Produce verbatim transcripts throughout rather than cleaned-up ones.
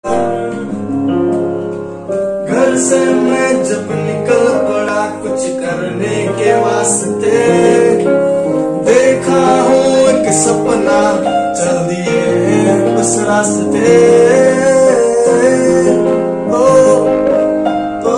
घर से मैं जब निकल पड़ा कुछ करने के वास्ते, देखा हूँ एक सपना चल दिए उस रास्ते। ओ, ओ,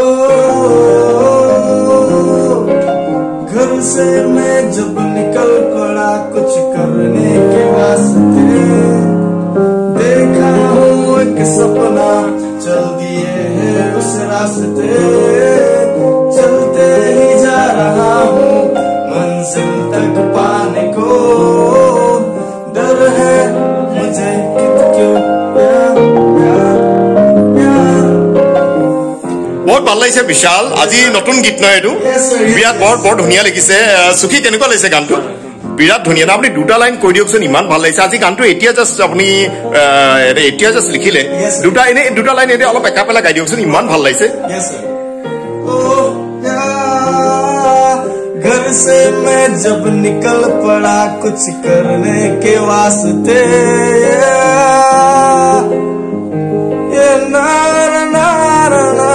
घर से मैं जब निकल पड़ा कुछ करने के वास्ते, देखा हूँ एक सपना चल दिए उस रास्ते। चलते ही जा रहा हूँ मंजिल तक पाने को, डर है मुझे कित क्यों प्यार प्यार प्यार। बहुत ভাল লাগিছে বিশাল, আজি নতুন গীত নহয় এইটো, বিৰাট বৰ বৰ ধুনীয়া লাগিছে। সুখী কেনেকুৱা লাগিছে গানটো? বিৰাট ধুনীয়া না, আপুনি দুটা লাইন কৈ দিয়কচোন, ইমান ভাল লাগিছে। আজি গানটো এতিয়া জাষ্ট আপুনি এতিয়া জাষ্ট লিখিলে, দুটা এনে দুটা লাইন এতিয়া অলপ একাপেলা গাই দিয়কচোন, ইমান ভাল লাগিছে। घर से मैं जब निकल पड़ा कुछ करने के वास्ते, ये नार नार ना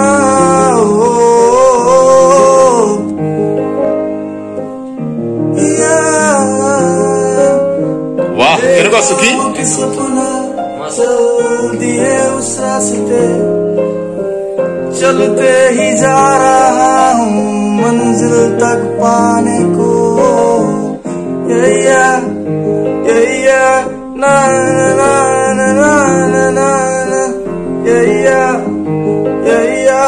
वाह केनेকুৱা सुखी। सपना चल दिए उस रास्ते, चलते ही जा रहा हूँ मंजिल तक पाने को। ये या ये या ना ना ना ना ना ना ना ये या ये या।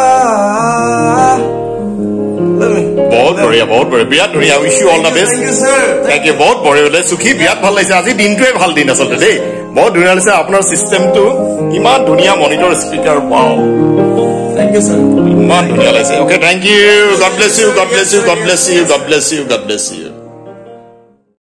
बहुत बढ़िया बहुत बढ़िया, বিৰাট ধুনীয়া। Wish you all the best. Thank you, বহুত বঢ়িয়া। সুখী বিৰাট ভাল লাগিছে, আজি দিনটোৱে ভাল দিন আচলতে দেই, বহুত ধুনীয়া লাগিছে। আপোনাৰ চিষ্টেমটো ইমান ধুনীয়া, monitor speaker, wow Thank you, sir. ইমান ধুনীয়া লাগিছে। Okay, thank you, God bless you, God bless you, God bless you, God bless you, God bless you.